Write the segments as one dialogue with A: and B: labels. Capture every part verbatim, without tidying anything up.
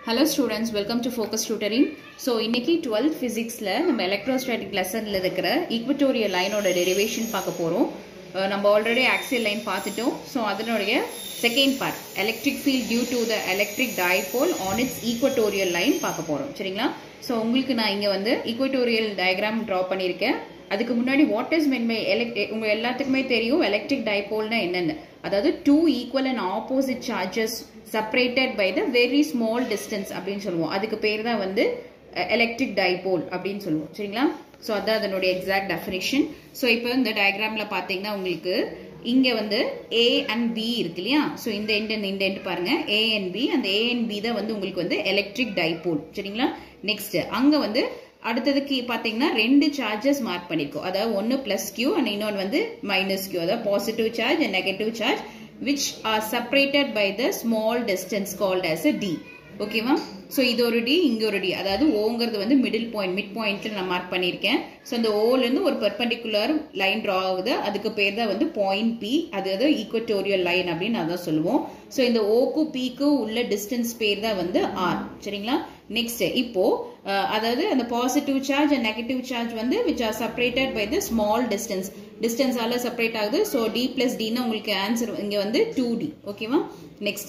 A: Hello students, welcome to Focus Tutoring. So, இன்னைக்கு twelfth physicsல நம்ம electrostatic lessonல இருக்கிற equatorial line ஓட derivation பார்க்க போறோம். நம்ம already axial line பார்த்துட்டோம். So, அதனுடைய second part, electric field due to the electric dipole on its equatorial line பார்க்க போறோம். சரிங்களா? So, உங்களுக்கு நான் இங்க வந்து equatorial diagram draw பண்ணிருக்கேன். அதுக்கு முன்னாடி what is meant by electric உங்க எல்லாத்துக்குமே தெரியும் electric dipole னா என்னன்னு. அதாவது two equal and opposite charges separated by the very small distance அப்படினு சொல்லுவோம். அதுக்கு பேர் தான் வந்து electric dipole அப்படினு சொல்லுவோம். சரிங்களா? சோ அதான் அதனுடைய exact definition. சோ இப்போ இந்த டயகிராம்ல பாத்தீங்கன்னா உங்களுக்கு இங்க வந்து A and B இருக்கு இல்லையா? சோ இந்த end இந்த end பாருங்க A and B, அந்த A and B தான் வந்து உங்களுக்கு வந்து electric dipole. சரிங்களா? நெக்ஸ்ட் அங்க வந்து அடுத்ததுக்கு பாத்தீங்கன்னா ரெண்டு சார்ஜஸ் மார்க் பண்ணிருக்கோம். அதாவது ஒன்னு பிளஸ் Q and இன்னொன்னு வந்து மைனஸ் Q. அதாவது positive charge and negative charge which are separated by the small distance called as a D. Okay ma? So இது ஒரு D, இங்க ஒரு D. அதாவது Oங்கிறது வந்து middle point, mid pointல நான் மார்க் பண்ணிருக்கேன். So அந்த Oல இருந்து ஒரு perpendicular line draw ஆகுது. அதுக்கு பேர் தான் வந்து point P. அது அது equatorial line அப்படின்னு அதான் சொல்லுவோம். So இந்த O க்கு P க்கு உள்ள distance பேர் தான் வந்து R. சரிங்களா? Next இப்போ அதாவது அந்த positive charge and negative charge வந்து which are separated by the small distance. Distance ஆல separate ஆகுது. So D plus D னா உங்களுக்கு answer இங்க வந்து two D. ஓகேவா? Next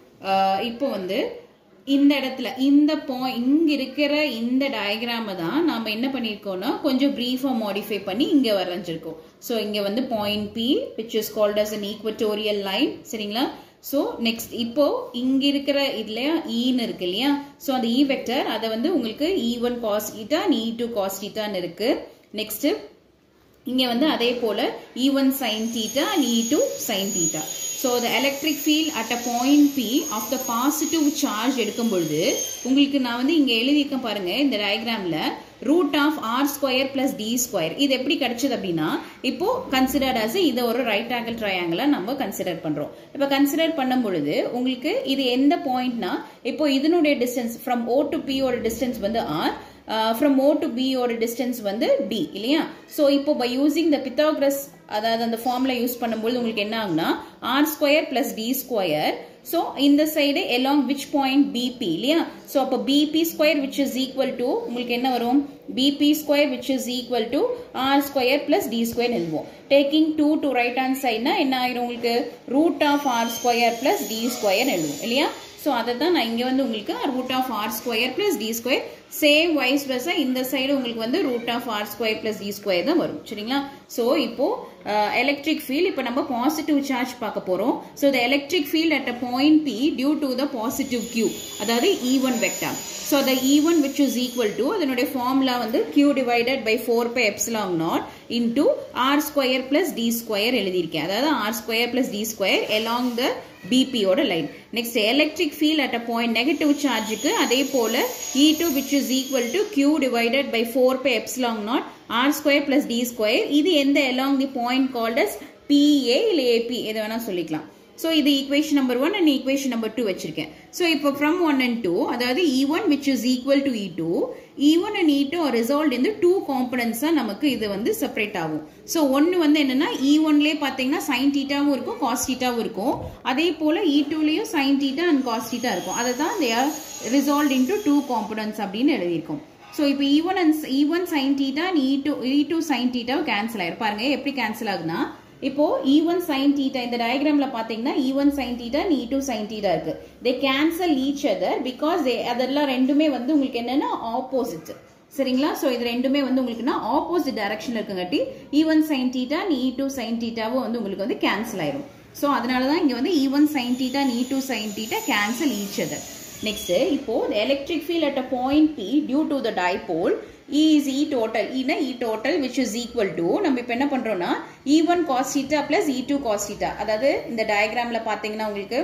A: இப்போ வந்து இந்த இடத்துல இந்த பாயிண்ட் இங்க இருக்கிற இந்த டயகிராம தான் நாம என்ன பண்ணிருக்கோம்னா கொஞ்சம் பிரீஃபா மாடிஃபை பண்ணி இங்க வரைஞ்சிருக்கோம். சோ இங்க வந்து point P which is called as an equatorial line. சரிங்களா? சோ நெக்ஸ்ட் இப்போ இங்க இருக்கிற இதுல E ன்னு இருக்கு இல்லையா? சோ அந்த E வெக்டர் அத வந்து உங்களுக்கு E one cos theta and E two cos theta ன்னு இருக்கு. நெக்ஸ்ட் இங்க வந்து அதே போல E one sin theta and E two sin theta. So the electric field at a point P of the positive charge எடுக்கும் பொழுது உங்களுக்கு நான் வந்து இங்க எழுதியிருக்கேன் பாருங்க இந்த டயகிராம்ல root of r square plus d square. இது எப்படி கிடைச்சது அப்படின்னா இப்போ considered as இது ஒரு right angle triangle நம்ம consider பண்றோம். இப்போ consider பண்ணும் பொழுது உங்களுக்கு இது எந்த பாயிண்ட்னா இப்போ இதனுடைய distance from O to P ஓட distance வந்து r, Uh, from O to B ஓட distance வந்து D இல்லையா? So இப்போ by using the Pythagoras அதாவது அந்த ஃபார்முலா யூஸ் பண்ணும்போது உங்களுக்கு என்ன ஆகும்னா r square plus d square. So இந்த side along which point B P இல்லையா? So அப்போ B P square which is equal to உங்களுக்கு என்ன வரும்? B P square which is equal to r square plus d square எழுதுவோம். Taking two to right hand side னா என்ன ஆயிரும் உங்களுக்கு root of r square plus d square எழுதுவோம் இல்லையா? So அதான் நான் இங்க வந்து உங்களுக்கு root of r square plus d square, same vice versa இந்த சைடு உங்களுக்கு வந்து root of r square plus d square தான் வரும். சரிங்களா? So இப்போ electric field இப்போ நம்ம positive charge பார்க்க போறோம். So the electric field at a point P due to the positive Q அதாவது E one vector. So the E one which is equal to அதனுடைய formula வந்து Q divided by four pi epsilon naught into r square plus d square எழுதியிருக்கேன். அதாவது r square plus d square along the B P ஓட line. Next electric field at a point negative charge க்கு அதே போல E two which is equal to Q divided by four pi epsilon naught r square plus d square. இது எந்த along the point called as P A இல்ல A P எது வேணா சொல்லிக்கலாம். So இது equation number one and equation number two வச்சிருக்கேன். So இப்போ from one and two அதாவது E one which is equal to E two, E one and E two are resolved in the two components தான் நமக்கு இது வந்து separate ஆகும். So ஒன்னு வந்து என்னன்னா E one லே பாத்தீங்கன்னா sin thetaவும் இருக்கும் cos thetaவும் இருக்கும். அதே போல E two லேயும் sin theta and cos theta இருக்கும். அததான் they are resolved into two components அப்படின்னு எழுதியிருக்கோம். So இப்போ E one and E one sin theta and E two E two sin theta cancel ஆயிரும். பாருங்க எப்படி cancel ஆகுதுன்னா இப்போ E one sin theta இந்த டயகிராம்ல பாத்தீங்கன்னா E one sin theta and E two sin theta இருக்கு. They cancel each other because they அதெல்லாம் ரெண்டுமே வந்து உங்களுக்கு என்னன்னா opposite. சரிங்களா? சோ இது ரெண்டுமே வந்து உங்களுக்குனா opposite directionல இருக்குங்கட்டி E one sin theta and E two sin theta வந்து உங்களுக்கு வந்து cancel ஆயிரும். சோ அதனால தான் இங்க வந்து E one sin theta and E two sin theta cancel each other. Next இப்போ the electric field at a point P due to the dipole E is E total. E na E total which is equal to நம்ம இப்ப என்ன பண்றோம்னா E one cos theta plus E two cos theta. அதாவது இந்த டயகிராம்ல பாத்தீங்கன்னா உங்களுக்கு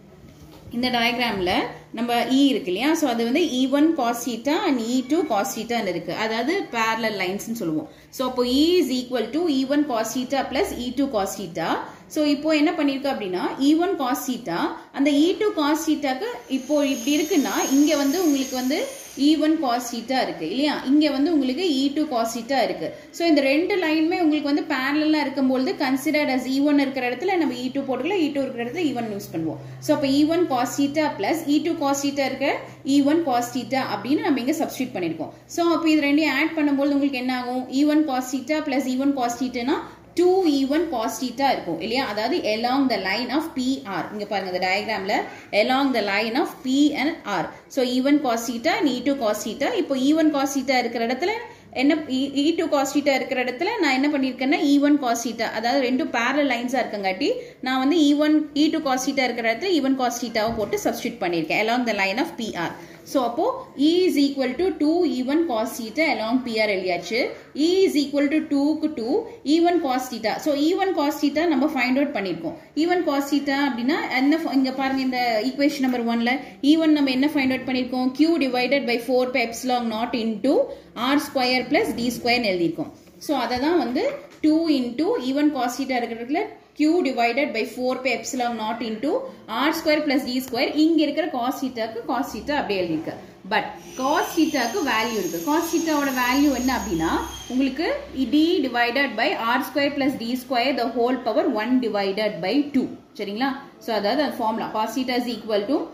A: இந்த டயகிராம்ல நம்ம E இருக்கு இல்லையா? சோ அது வந்து E one cos theta and E two cos theta ன்னு இருக்கு. அதாவது parallel lines ன்னு சொல்லுவோம். சோ அப்போ E is equal to E one cos theta plus E two cos theta. So இப்போ என்ன பண்ணிருக்க அப்படின்னா E one cos theta அந்த E two cos theta க்கு இப்போ இப்படி இருக்குன்னா இங்க வந்து உங்களுக்கு வந்து E one cos theta இருக்கு இல்லையா இங்க வந்து உங்களுக்கு E two cos theta இருக்கு சோ இந்த ரெண்டு லைனுமே உங்களுக்கு வந்து parallel-ஆ இருக்கும்போது considered as E one இருக்கிற இடத்துல நம்ம E two போட்டுக்கலாம் E two இருக்கிற இடத்துல E one யூஸ் பண்ணுவோம் சோ அப்ப E one cos theta plus E two cos theta இருக்க E one cos theta அப்படினு நம்ம இங்க சப்ஸ்டிட்யூட் பண்ணிருக்கோம் சோ அப்ப இது ரெண்டையும் ஆட் பண்ணும்போது உங்களுக்கு என்ன ஆகும் E one cos theta plus E one cos theta னா two E one cos theta இருக்கும் இல்லையா அதாவது along the line of P R இங்க பாருங்க இந்த டயகிராம்ல along the line of P and R so E one cos theta and E two cos theta இப்போ E one cos theta இருக்கிற இடத்துல என்ன E two cos theta இருக்கிற இடத்துல நான் என்ன பண்ணிருக்கேன்னா E one cos theta அதாவது ரெண்டு parallel lines-ஆ இருக்கங்காட்டி நான் வந்து E one E two cos theta இருக்கிற இடத்துல E one cos theta-வை போட்டு சப்ஸ்டிட்யூட் பண்ணிருக்கேன் along the line of P R so அப்போ E is equal to two E one cos theta along P R எழுதியாச்சு E is equal to two க்கு two E one cos theta so E one cos theta நம்ம find out பண்ணிருக்கோம் E one cos theta அப்படினா என்ன இங்க பாருங்க இந்த equation number one ல E one நம்ம என்ன find out பண்ணிருக்கோம் Q divided by four pi epsilon naught into R square plus D square எழுதிருக்கோம் so அத தான் வந்து two into E one cos theta இருக்கிறதுல Q divided by four pi epsilon naught into R square plus D square இங்க இருக்கிற cos theta க்கு cos theta அப்படியே எழுதிருக்கு but cos theta க்கு வேல்யூ இருக்கு cos theta ஓட வேல்யூ என்ன அப்படினா உங்களுக்கு D divided by R square plus D square the whole power one divided by two சரிங்களா so அதாவது அந்த formula cos theta is equal to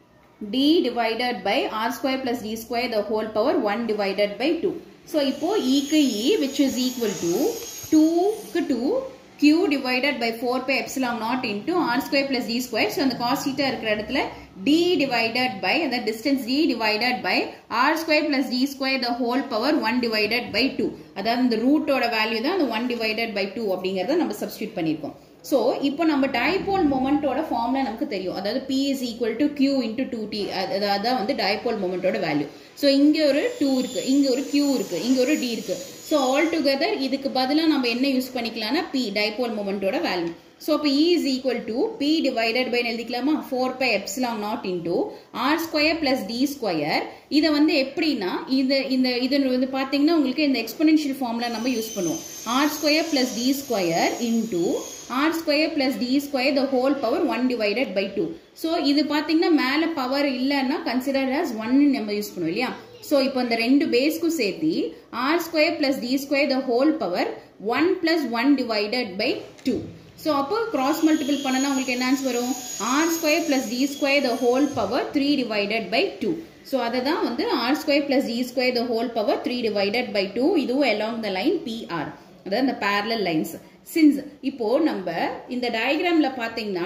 A: D divided by R square plus D square the whole power one divided by two so இப்போ E க்கு E which is equal to two க்கு two Q divided by four pi epsilon naught into R square plus D square so அந்த cos theta இருக்கிற இடத்துல D divided by the distance D divided by R square plus D square the whole power one divided by two அதாவது இந்த root ஓட value தான் அந்த one divided by two அப்படிங்கறத நம்ம சப்ஸ்டிட்யூட் பண்ணிருக்கோம் so இப்போ நம்ம டைபோல் மொமெண்ட் ஓட ஃபார்முலா நமக்கு தெரியும் அதாவது P is equal to Q into two T அதாவது வந்து டைபோல் மொமெண்ட் ஓட வேல்யூ so இங்க ஒரு two இருக்கு இங்க ஒரு Q இருக்கு இங்க ஒரு D இருக்கு so all together இதுக்கு பதிலா நம்ம என்ன யூஸ் பண்ணிக்கலாம்னா P டைபோல் மொமெண்ட் ஓட வேல்யூ so அப்ப E is equal to P divided by எழுதிக்கலாமா four pi epsilon naught into R square plus D square இத வந்து எப்படினா இந்த இந்த இது வந்து பாத்தீங்கன்னா உங்களுக்கு இந்த எக்ஸ்போனென்ஷியல் ஃபார்முலா நம்ம யூஸ் பண்ணுவோம் R square plus D square into R square plus D square the whole power one divided by two so இது பாத்தீங்கன்னா மேல பவர் இல்லன்னா considered as one ன்னு நம்ம யூஸ் பண்ணுவோம் இல்லையா so இப்போ இந்த ரெண்டு பேஸ்க்கு சேர்த்து R square plus D square the whole power one plus one divided by two so அப்போ cross multiple பண்ணனா உங்களுக்கு என்ன ஆன்சர் வரும் R square plus D square the whole power three divided by two so அததான் வந்து R square plus D square the whole power three divided by two இதுவும் along the line P R அதாவது இந்த parallel lines since இப்போ நம்ம இந்த டயகிராம்ல பாத்தீங்கன்னா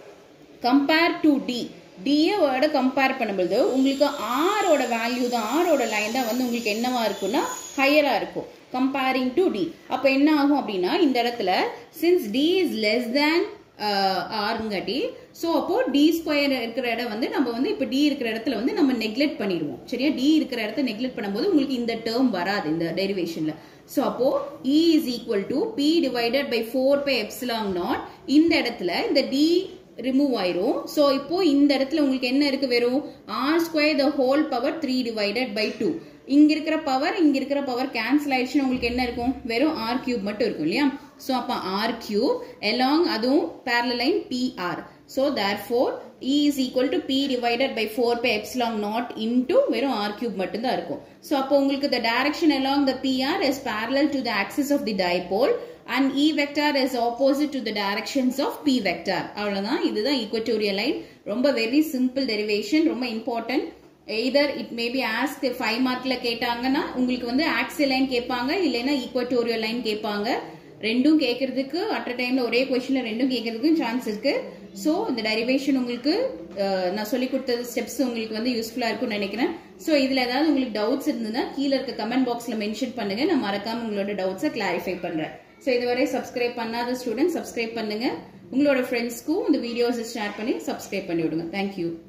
A: compare to D D ஓட கம்பேர் பண்ணும்போது உங்களுக்கு R ஓட வேல்யூ தான் R ஓட லைன் தான் வந்து உங்களுக்கு என்னவா இருக்கும்னா ஹையரா இருக்கும் comparing to D அப்ப என்ன ஆகும் அப்படினா இந்த இடத்துல since D is less than uh, R ngati so அப்போ D square இருக்கிற இடம் வந்து நம்ம வந்து இப்ப D இருக்கிற இடத்துல வந்து நம்ம நெக்லெக்ட் பண்ணிடுவோம் சரியா D இருக்கிற இடத்தை நெக்லெக்ட் பண்ணும்போது உங்களுக்கு இந்த டேர்ம் வராது இந்த டெரிவேஷன்ல so அப்போ E is equal to P divided by four pi epsilon naught இந்த இடத்துல இந்த D remove ஆயிரும் so இப்போ இந்த இடத்துல உங்களுக்கு என்ன இருக்கு வெறும் R square the whole power three divided by two இங்க இருக்கிற பவர் இங்க இருக்கிற பவர் கேன்சல் ஆயிடுச்சுனா உங்களுக்கு என்ன இருக்கும் வெறும் R cube மட்டும் இருக்கும் இல்லையா so அப்ப R cube along அதுவும் parallel line P R so therefore E is equal to P divided by four pi epsilon naught into வெறும் R cube மட்டும் தான் இருக்கும் so அப்ப உங்களுக்கு the direction along the P R is parallel to the axis of the dipole and E vector is opposite to the directions of P vector அவ்வளவுதான் இதுதான் equatorial line ரொம்ப very simple derivation ரொம்ப important either it may be asked five markல கேட்டாங்கன்னா உங்களுக்கு வந்து axial line கேட்பாங்க இல்லனா equatorial line கேட்பாங்க ரெண்டும் கேக்குறதுக்கு at a timeல ஒரே क्वेश्चनல ரெண்டும் கேக்குறதுக்கு சான்ஸ் இருக்கு சோ இந்த டெரிவேஷன் உங்களுக்கு நான் சொல்லி கொடுத்த ஸ்டெப்ஸ் உங்களுக்கு வந்து யூஸ்ஃபுல்லா இருக்கும்னு நினைக்கிறேன் சோ இதுல ஏதாவது உங்களுக்கு டவுட்ஸ் இருந்ததுன்னா கீழ இருக்க கமெண்ட் பாக்ஸ்ல மென்ஷன் பண்ணுங்க நான் மறக்காம உங்களோட டவுட்ஸை கிளாரிஃபை பண்றேன் சோ இதுவரை சப்ஸ்கிரைப் பண்ணாத ஸ்டூடண்ட்ஸ் சப்ஸ்கிரைப் பண்ணுங்க உங்களோட ஃப்ரெண்ட்ஸ்க்கு இந்த வீடியோஸ் ஷேர் பண்ணி சப்ஸ்கிரைப் பண்ணி விடுங்க Thank you